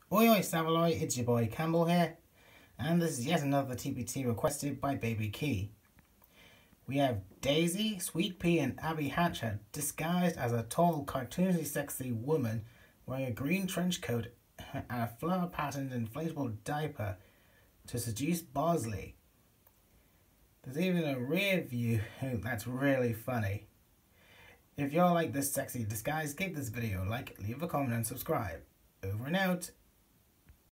Oi oi Savaloi, it's your boy Campbell here, and this is yet another TPT requested by Baby Kee. We have Daisy, Sweet Pea and Abby Hatcher disguised as a tall, cartoonishly sexy woman wearing a green trench coat and a flower-patterned inflatable diaper to seduce Bosley. There's even a rear view that's really funny. If y'all like this sexy disguise, give this video a like, leave a comment and subscribe. Over and out.